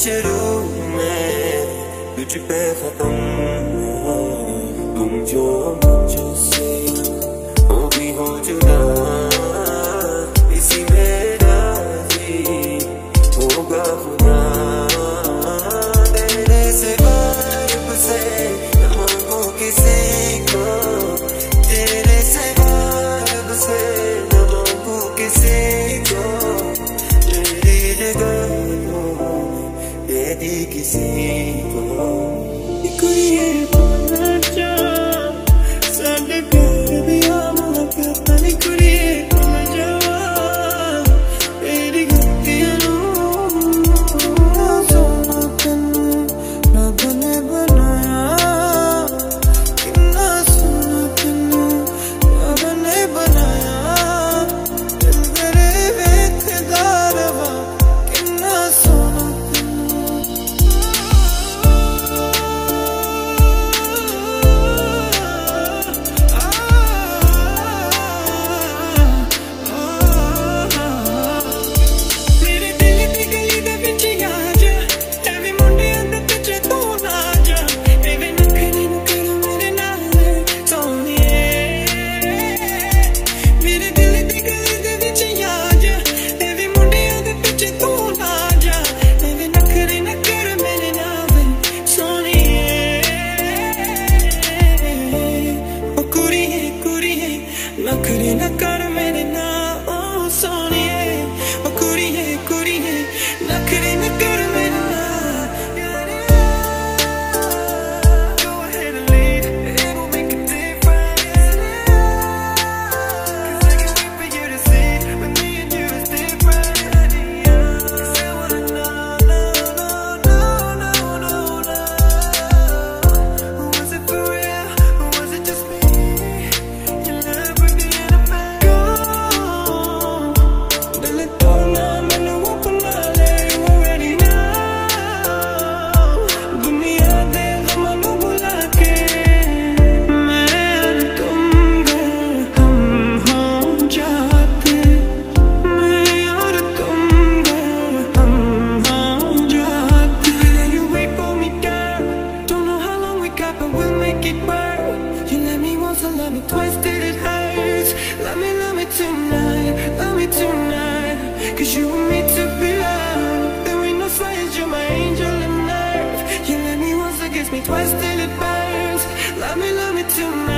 शुरू में तुझ पे खत्म है। तुम जो मुझसे हो भी हो जुदा, इसी में राजी होगा खुदा। तेरे से गायब से न मांगो किसी को, तेरे से गायब से न मांगो किसी को। तेरी जगह दे दी किसी को। कुड़िए बोलना चाह साढ़े प्यार भी आम मुलाकात नहीं। कुड़िए बोलना चाह तेरी गलतियां सोना तेनू रब ने बनाया। कितना सोना तेनू रब ने बनाया। दिल करे वेखदा रवा कितना सोना नखरे न कर मेरे ना ओ सोनिए। ओ कुड़िए कुड़िए नखरे न कर मेरे ना। Go ahead and leave, it'll make a difference. 'Cause I can't wait for you to see when me and you is different. 'Cause I wanna know, no. Was it for real or was it just me? So let me twist it, it hurts. Love me tonight. 'Cause you want me to be loved. There ain't no science, you're my angel on earth. You let me once, it gets me twisted, it burns. Love me tonight.